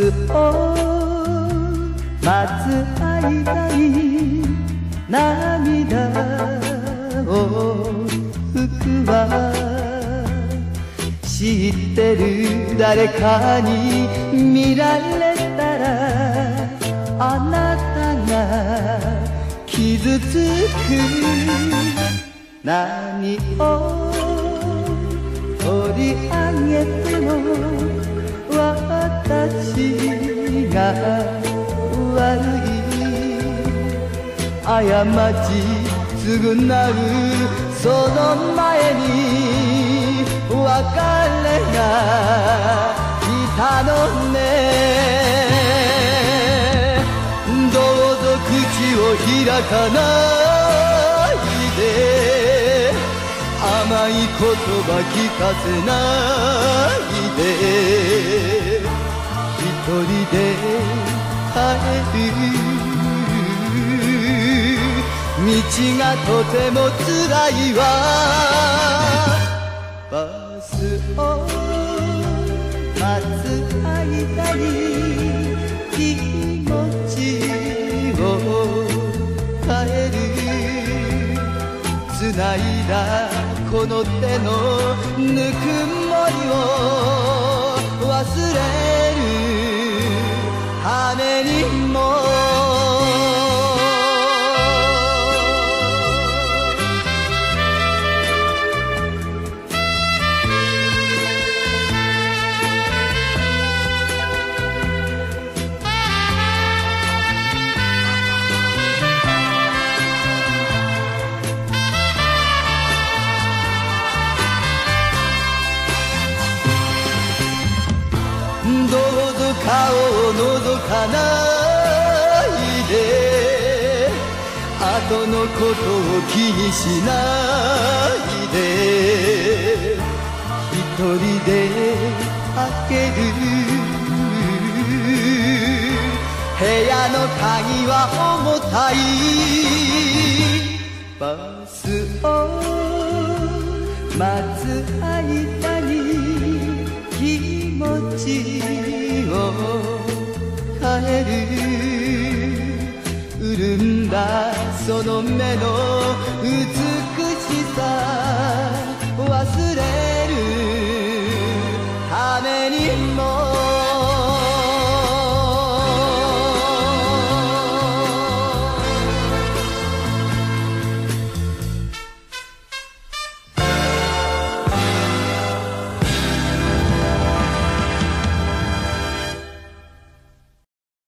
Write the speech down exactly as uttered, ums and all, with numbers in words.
スを待つ間に涙を拭くわ。知ってる誰かに見られたらあなたが傷つく。何を取り上げても私が悪い。過ち償うその前に別れが来たのね。どうぞ口を開かないで、甘い言葉聞かせないで、一人で帰る。道がとても辛いわ。バスを待つ間に気持ちを変える。繋いだこの手のぬくもりを忘れるためにも。どうぞ顔を覗かないで、後のことを気にしないで、一人で開ける部屋の鍵は重たい。バスを待つ間に気持ちを変える。潤んだその目の美しさ忘れるためにも